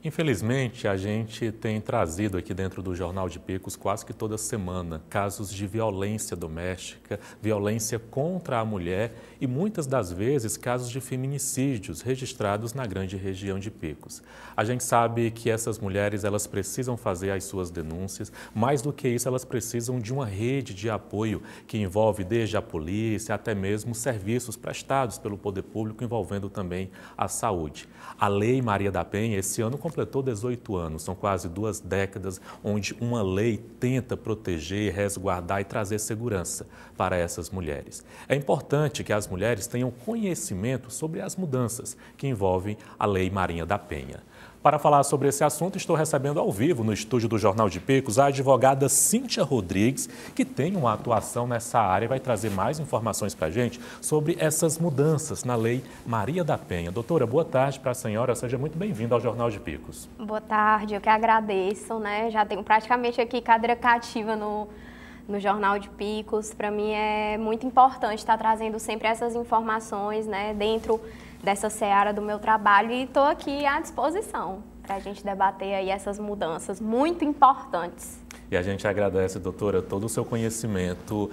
Infelizmente, a gente tem trazido aqui dentro do Jornal de Picos quase que toda semana casos de violência doméstica, violência contra a mulher e muitas das vezes casos de feminicídios registrados na grande região de Picos. A gente sabe que essas mulheres elas precisam fazer as suas denúncias, mais do que isso elas precisam de uma rede de apoio que envolve desde a polícia até mesmo serviços prestados pelo poder público envolvendo também a saúde. A Lei Maria da Penha esse ano completou 18 anos, são quase 2 décadas onde uma lei tenta proteger, resguardar e trazer segurança para essas mulheres. É importante que as mulheres tenham conhecimento sobre as mudanças que envolvem a Lei Maria da Penha. Para falar sobre esse assunto, estou recebendo ao vivo no estúdio do Jornal de Picos a advogada Cíntia Rodrigues, que tem uma atuação nessa área e vai trazer mais informações para a gente sobre essas mudanças na Lei Maria da Penha. Doutora, boa tarde para a senhora, seja muito bem-vinda ao Jornal de Picos. Boa tarde, eu que agradeço, né? Já tenho praticamente aqui cadeira cativa no Jornal de Picos. Para mim é muito importante estar trazendo sempre essas informações, né, dentro dessa seara do meu trabalho e estou aqui à disposição para a gente debater aí essas mudanças muito importantes. E a gente agradece, doutora, todo o seu conhecimento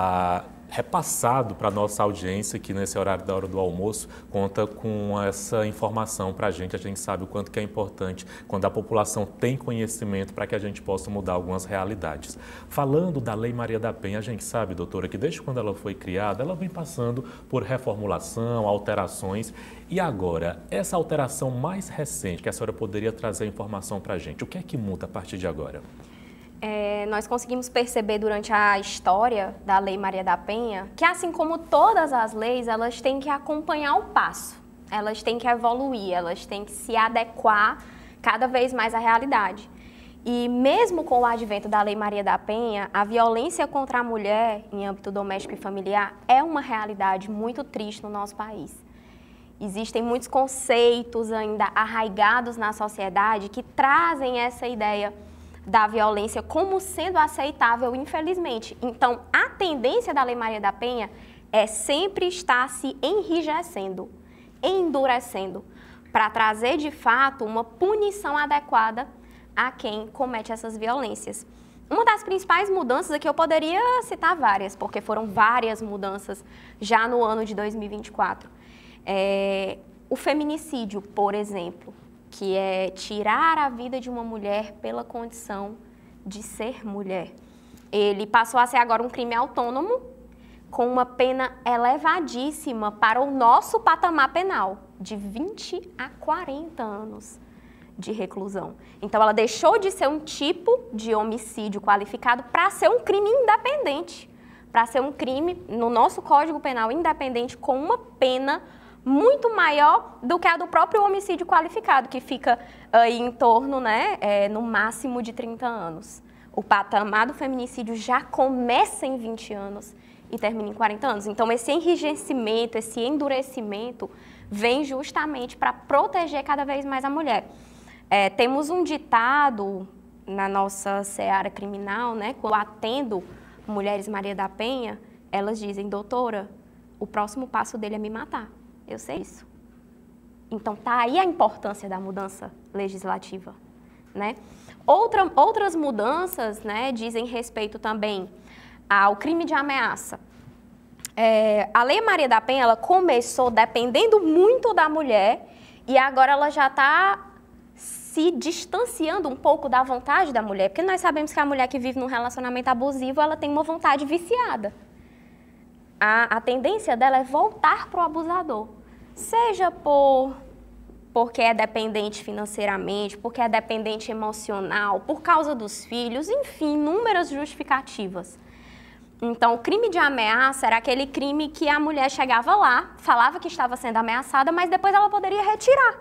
repassado para a nossa audiência, que nesse horário da hora do almoço conta com essa informação para a gente sabe o quanto que é importante quando a população tem conhecimento para que a gente possa mudar algumas realidades. Falando da Lei Maria da Penha, a gente sabe, doutora, que desde quando ela foi criada, ela vem passando por reformulação, alterações, e agora, essa alteração mais recente, que a senhora poderia trazer informação para a gente, o que é que muda a partir de agora? Nós conseguimos perceber durante a história da Lei Maria da Penha que, assim como todas as leis, elas têm que acompanhar o passo, elas têm que evoluir, elas têm que se adequar cada vez mais à realidade. E mesmo com o advento da Lei Maria da Penha, a violência contra a mulher em âmbito doméstico e familiar é uma realidade muito triste no nosso país. Existem muitos conceitos ainda arraigados na sociedade que trazem essa ideia da violência como sendo aceitável, infelizmente. Então, a tendência da Lei Maria da Penha é sempre estar se enrijecendo, endurecendo, para trazer, de fato, uma punição adequada a quem comete essas violências. Uma das principais mudanças aqui, eu poderia citar várias, porque foram várias mudanças já no ano de 2024. O feminicídio, por exemplo, que é tirar a vida de uma mulher pela condição de ser mulher. Ele passou a ser agora um crime autônomo, com uma pena elevadíssima para o nosso patamar penal, de 20 a 40 anos de reclusão. Então, ela deixou de ser um tipo de homicídio qualificado para ser um crime independente, para ser um crime, no nosso Código Penal, independente, com uma pena muito maior do que a do próprio homicídio qualificado, que fica aí em torno, no máximo de 30 anos. O patamar do feminicídio já começa em 20 anos e termina em 40 anos. Então, esse enrijecimento, esse endurecimento vem justamente para proteger cada vez mais a mulher. Temos um ditado na nossa seara criminal, quando atendo mulheres Maria da Penha, elas dizem: doutora, o próximo passo dele é me matar. Eu sei isso. Então, tá aí a importância da mudança legislativa, Outras mudanças, dizem respeito também ao crime de ameaça. A Lei Maria da Penha, ela começou dependendo muito da mulher e agora ela já está se distanciando um pouco da vontade da mulher, porque nós sabemos que a mulher que vive num relacionamento abusivo, ela tem uma vontade viciada. A tendência dela é voltar para o abusador. Seja porque é dependente financeiramente, porque é dependente emocional, por causa dos filhos, enfim, inúmeras justificativas. Então, o crime de ameaça era aquele crime que a mulher chegava lá, falava que estava sendo ameaçada, mas depois ela poderia retirar.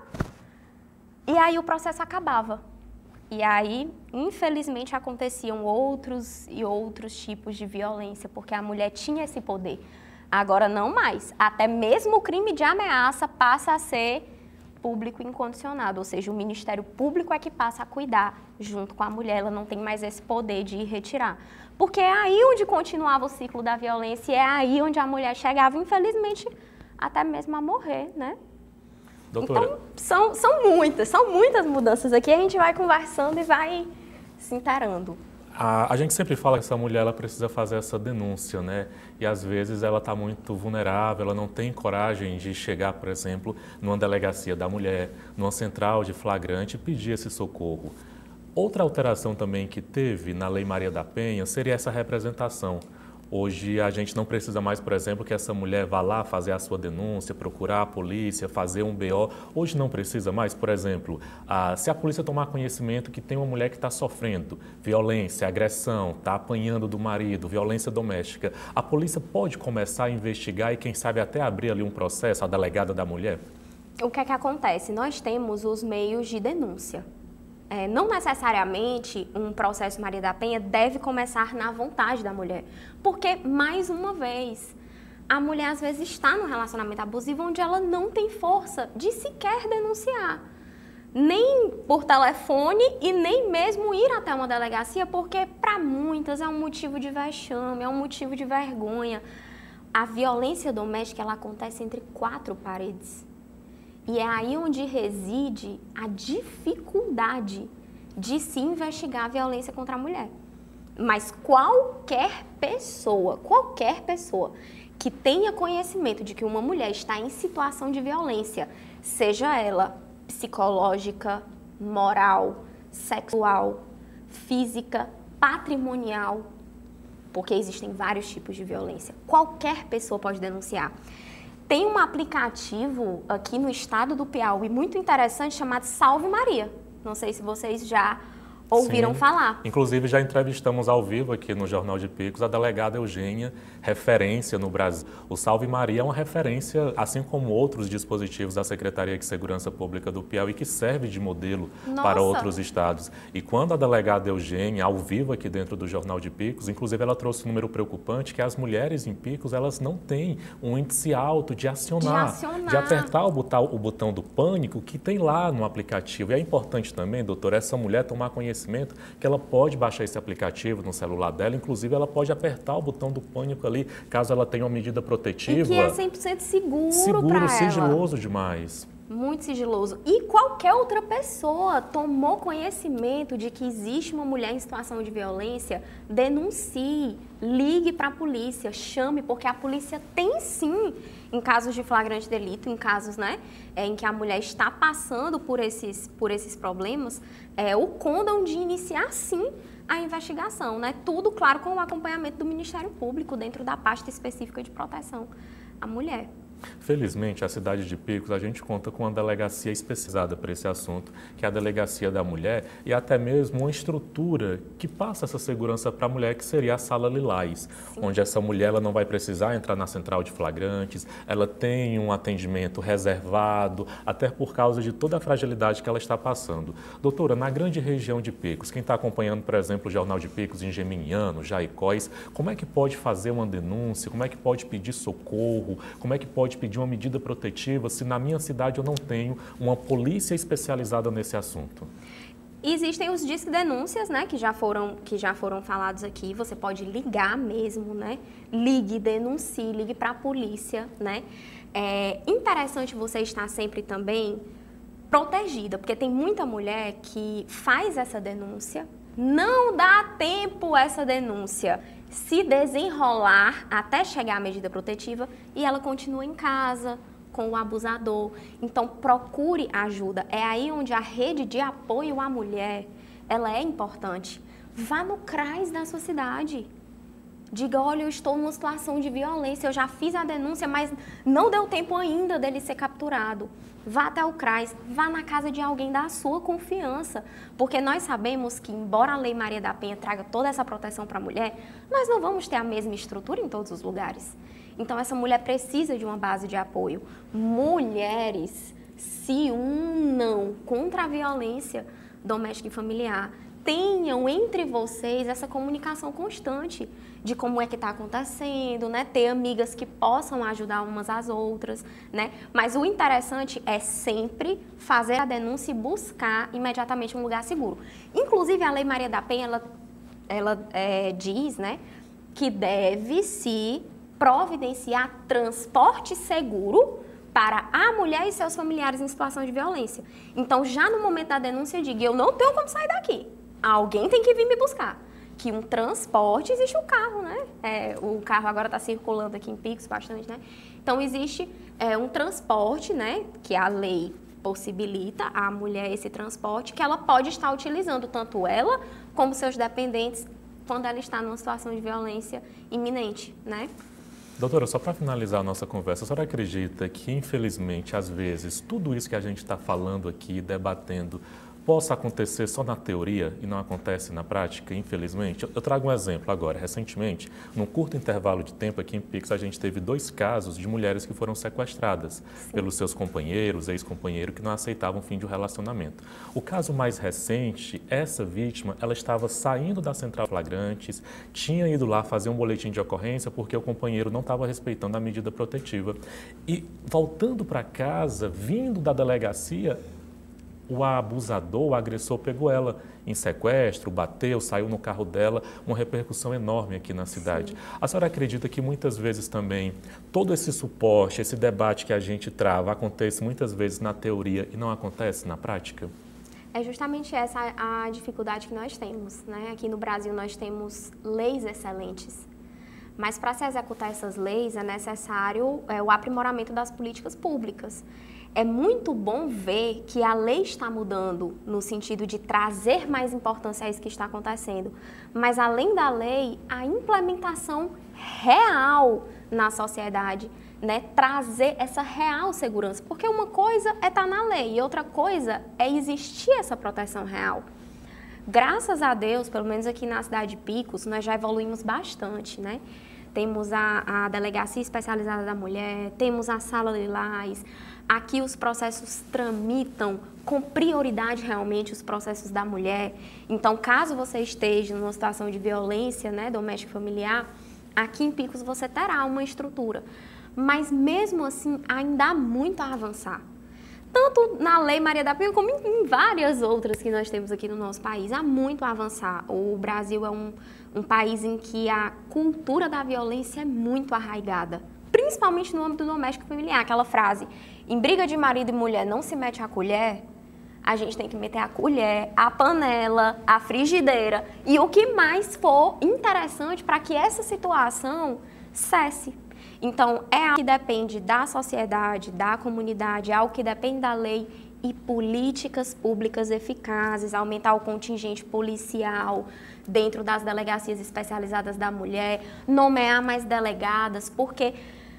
E aí o processo acabava. E aí, infelizmente, aconteciam outros e outros tipos de violência, porque a mulher tinha esse poder. Agora não mais. Até mesmo o crime de ameaça passa a ser público incondicionado, ou seja, o Ministério Público é que passa a cuidar junto com a mulher, ela não tem mais esse poder de retirar. Porque é aí onde continuava o ciclo da violência e é aí onde a mulher chegava, infelizmente, até mesmo a morrer, Doutora. Então, são muitas mudanças aqui. A gente vai conversando e vai se inteirando. A gente sempre fala que essa mulher ela precisa fazer essa denúncia, né? E às vezes ela está muito vulnerável, ela não tem coragem de chegar, por exemplo, numa delegacia da mulher, numa central de flagrante e pedir esse socorro. Outra alteração também que teve na Lei Maria da Penha seria essa representação. Hoje a gente não precisa mais, por exemplo, que essa mulher vá lá fazer a sua denúncia, procurar a polícia, fazer um BO. Hoje não precisa mais, por exemplo, se a polícia tomar conhecimento que tem uma mulher que está sofrendo violência, agressão, está apanhando do marido, violência doméstica, a polícia pode começar a investigar e quem sabe até abrir ali um processo, a delegada da mulher? O que é que acontece? Nós temos os meios de denúncia. Não necessariamente um processo Maria da Penha deve começar na vontade da mulher, porque, mais uma vez, a mulher às vezes está num relacionamento abusivo onde ela não tem força de sequer denunciar, nem por telefone e nem mesmo ir até uma delegacia, porque para muitas é um motivo de vexame, é um motivo de vergonha. A violência doméstica ela acontece entre 4 paredes. E é aí onde reside a dificuldade de se investigar a violência contra a mulher. Mas qualquer pessoa que tenha conhecimento de que uma mulher está em situação de violência, seja ela psicológica, moral, sexual, física, patrimonial, porque existem vários tipos de violência, qualquer pessoa pode denunciar. Tem um aplicativo aqui no estado do Piauí muito interessante chamado Salve Maria. Não sei se vocês já ouviram falar. Inclusive, já entrevistamos ao vivo aqui no Jornal de Picos a delegada Eugênia, referência no Brasil. O Salve Maria é uma referência, assim como outros dispositivos da Secretaria de Segurança Pública do Piauí, que serve de modelo para outros estados. E quando a delegada Eugênia, ao vivo aqui dentro do Jornal de Picos, inclusive ela trouxe um número preocupante, que as mulheres em Picos, elas não têm um índice alto de acionar, de apertar o botão do pânico que tem lá no aplicativo. E é importante também, doutora, essa mulher tomar conhecimento que ela pode baixar esse aplicativo no celular dela, inclusive ela pode apertar o botão do pânico ali, caso ela tenha uma medida protetiva. E que é 100% seguro para ela. Sigiloso demais. Muito sigiloso. E qualquer outra pessoa tomou conhecimento de que existe uma mulher em situação de violência, denuncie, ligue para a polícia, chame, porque a polícia tem sim, em casos de flagrante delito, em casos em que a mulher está passando por esses problemas, o condão de iniciar sim a investigação, né? Tudo, claro, com o acompanhamento do Ministério Público dentro da pasta específica de proteção à mulher. Felizmente, a cidade de Picos, a gente conta com uma delegacia especializada para esse assunto, que é a Delegacia da Mulher, e até mesmo uma estrutura que passa essa segurança para a mulher, que seria a Sala Lilás, onde essa mulher ela não vai precisar entrar na central de flagrantes, ela tem um atendimento reservado, até por causa de toda a fragilidade que ela está passando. Doutora, na grande região de Picos, quem está acompanhando, por exemplo, o Jornal de Picos em Geminiano, Jaicós, como é que pode fazer uma denúncia, como é que pode pedir socorro, como é que pode pedir uma medida protetiva se na minha cidade eu não tenho uma polícia especializada nesse assunto? Existem os disque denúncias, né, que já foram falados aqui. Você pode ligar mesmo, né? Ligue, denuncie, ligue para a polícia, né? É interessante você estar sempre também protegida, porque tem muita mulher que faz essa denúncia, não dá tempo essa denúncia se desenrolar até chegar à medida protetiva e ela continua em casa com o abusador. Então, procure ajuda. É aí onde a rede de apoio à mulher, ela é importante. Vá no CRAS da sua cidade. Diga, olha, eu estou numa situação de violência, eu já fiz a denúncia, mas não deu tempo ainda dele ser capturado. Vá até o CRAS, vá na casa de alguém da sua confiança, porque nós sabemos que, embora a Lei Maria da Penha traga toda essa proteção para a mulher, nós não vamos ter a mesma estrutura em todos os lugares. Então, essa mulher precisa de uma base de apoio. Mulheres, se unam contra a violência doméstica e familiar. Tenham entre vocês essa comunicação constante de como é que está acontecendo, né? Ter amigas que possam ajudar umas às outras, né? Mas o interessante é sempre fazer a denúncia e buscar imediatamente um lugar seguro. Inclusive, a Lei Maria da Penha, ela diz, né, que deve se providenciar transporte seguro para a mulher e seus familiares em situação de violência. Então, já no momento da denúncia, diga, eu não tenho como sair daqui. Alguém tem que vir me buscar. Que um transporte, existe o carro, né? O carro agora está circulando aqui em Picos bastante, né? Então, existe um transporte, né? Que a lei possibilita à mulher esse transporte, que ela pode estar utilizando, tanto ela como seus dependentes, quando ela está numa situação de violência iminente, né? Doutora, só para finalizar a nossa conversa, a senhora acredita que, infelizmente, às vezes, tudo isso que a gente está falando aqui, debatendo, possa acontecer só na teoria e não acontece na prática, infelizmente? Eu trago um exemplo agora. Recentemente, num curto intervalo de tempo aqui em Picos, a gente teve 2 casos de mulheres que foram sequestradas pelos seus companheiros, ex-companheiros, que não aceitavam o fim de um relacionamento. O caso mais recente, essa vítima, ela estava saindo da central de flagrantes, tinha ido lá fazer um boletim de ocorrência porque o companheiro não estava respeitando a medida protetiva. E voltando para casa, vindo da delegacia, o abusador, o agressor, pegou ela em sequestro, bateu, saiu no carro dela, uma repercussão enorme aqui na cidade. Sim. A senhora acredita que muitas vezes também todo esse suporte, esse debate que a gente trava, acontece muitas vezes na teoria e não acontece na prática? É justamente essa a dificuldade que nós temos, né? Aqui no Brasil nós temos leis excelentes, mas para se executar essas leis é necessário o aprimoramento das políticas públicas. É muito bom ver que a lei está mudando no sentido de trazer mais importância a isso que está acontecendo. Mas, além da lei, a implementação real na sociedade, né? Trazer essa real segurança. Porque uma coisa é estar na lei e outra coisa é existir essa proteção real. Graças a Deus, pelo menos aqui na cidade de Picos, nós já evoluímos bastante, né? Temos a Delegacia Especializada da Mulher, temos a Sala Lilás. Aqui os processos tramitam com prioridade realmente os processos da mulher. Então, caso você esteja numa situação de violência, né, doméstica familiar, aqui em Picos você terá uma estrutura. Mas mesmo assim, ainda há muito a avançar. Tanto na Lei Maria da Penha, como em várias outras que nós temos aqui no nosso país. Há muito a avançar. O Brasil é um país em que a cultura da violência é muito arraigada, principalmente no âmbito doméstico familiar. Aquela frase, em briga de marido e mulher não se mete a colher, a gente tem que meter a colher, a panela, a frigideira e o que mais for interessante para que essa situação cesse. Então, é algo que depende da sociedade, da comunidade, é algo que depende da lei e políticas públicas eficazes, aumentar o contingente policial dentro das delegacias especializadas da mulher, nomear mais delegadas, porque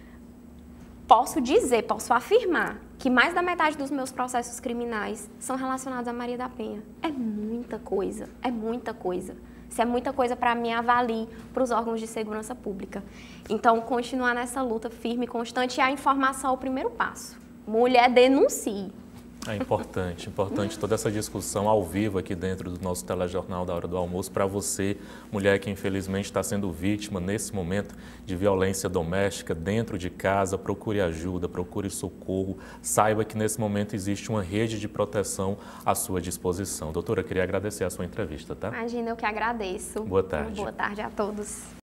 posso afirmar que mais da metade dos meus processos criminais são relacionados a Maria da Penha. É muita coisa, é muita coisa. Se é muita coisa para mim, avalie para os órgãos de segurança pública. Então, continuar nessa luta firme e constante, e a informação é o primeiro passo. Mulher, denuncie. É importante toda essa discussão ao vivo aqui dentro do nosso telejornal da Hora do Almoço para você, mulher que infelizmente está sendo vítima nesse momento de violência doméstica dentro de casa. Procure ajuda, procure socorro, saiba que nesse momento existe uma rede de proteção à sua disposição. Doutora, queria agradecer a sua entrevista, tá? Imagina, eu que agradeço. Boa tarde. Boa tarde a todos.